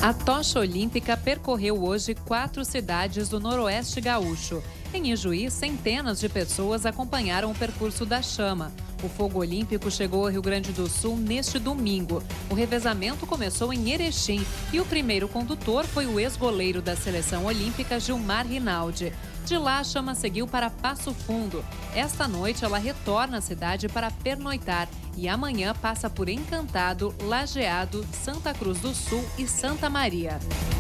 A tocha olímpica percorreu hoje 4 cidades do Noroeste Gaúcho. Em Ijuí, centenas de pessoas acompanharam o percurso da chama. O fogo olímpico chegou ao Rio Grande do Sul neste domingo. O revezamento começou em Erechim e o primeiro condutor foi o ex-goleiro da seleção olímpica Gilmar Rinaldi. De lá, a chama seguiu para Passo Fundo. Esta noite, ela retorna à cidade para pernoitar e amanhã passa por Encantado, Lajeado, Santa Cruz do Sul e Santa Maria.